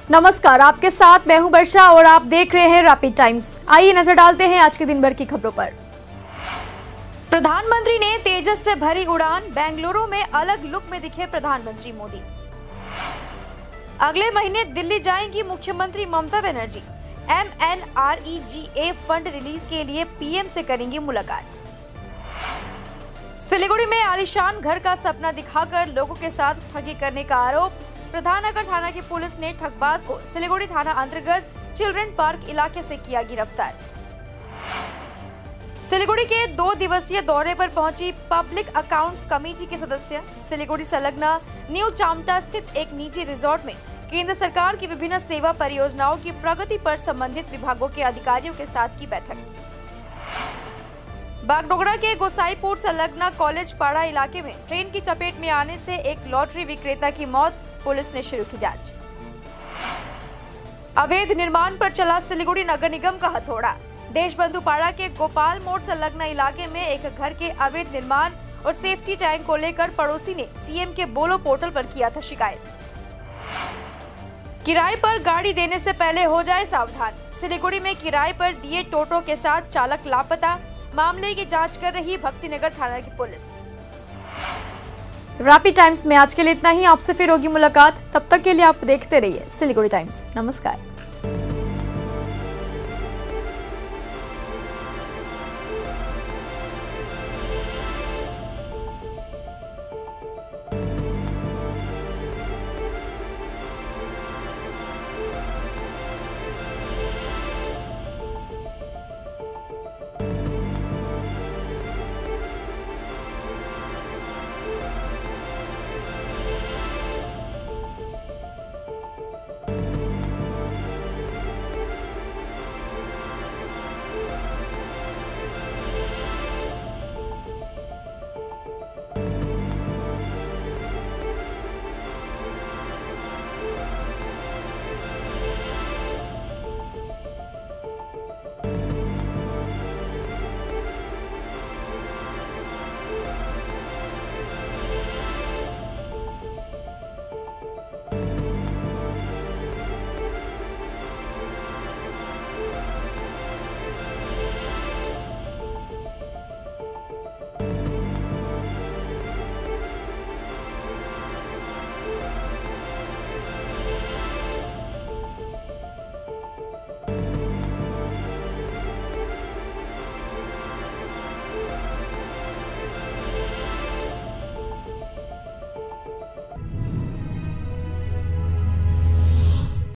नमस्कार, आपके साथ मैं हूं वर्षा और आप देख रहे हैं रैपिड टाइम्स। आइए नजर डालते हैं आज के दिन भर की खबरों पर। प्रधानमंत्री ने तेजस से भरी उड़ान, बेंगलुरु में अलग लुक में दिखे प्रधानमंत्री मोदी। अगले महीने दिल्ली जाएंगी मुख्यमंत्री Mamata Banerjee. MNREGA fund release के लिए पीएम से करेंगी मुलाकात। सिलीगुड़ी में आलीशान घर का सपना दिखाकर लोगों के साथ ठगी करने का आरोप। प्रधाननगर थाना की पुलिस ने ठगबाज को सिलीगुड़ी थाना अंतर्गत चिल्ड्रन पार्क इलाके से किया गिरफ्तार। सिलीगुड़ी के 2 दिवसीय दौरे पर पहुंची पब्लिक अकाउंट्स कमेटी के सदस्य। सिलीगुड़ी संलग्न न्यू चामटा स्थित एक निजी रिजॉर्ट में केंद्र सरकार की विभिन्न सेवा परियोजनाओं की प्रगति पर संबंधित विभागों के अधिकारियों के साथ की बैठक। बागडोगरा के गोसाईपुर संलग्न कॉलेज पाड़ा इलाके में ट्रेन की चपेट में आने से एक लॉटरी विक्रेता की मौत, पुलिस ने शुरू की जांच। अवैध निर्माण पर चला सिलीगुड़ी नगर निगम का हथौड़ा। देशबंधु पाड़ा के गोपाल मोड़ संलग्न इलाके में एक घर के अवैध निर्माण और सेफ्टी टैंक को लेकर पड़ोसी ने सीएम के बोलो पोर्टल पर किया था शिकायत। किराए पर गाड़ी देने से पहले हो जाए सावधान। सिलीगुड़ी में किराए पर दिए टोटो के साथ चालक लापता। मामले की जांच कर रही भक्तिनगर थाना की पुलिस। रैपिड टाइम्स में आज के लिए इतना ही। आपसे फिर होगी मुलाकात। तब तक के लिए आप देखते रहिए सिलीगुड़ी टाइम्स। नमस्कार।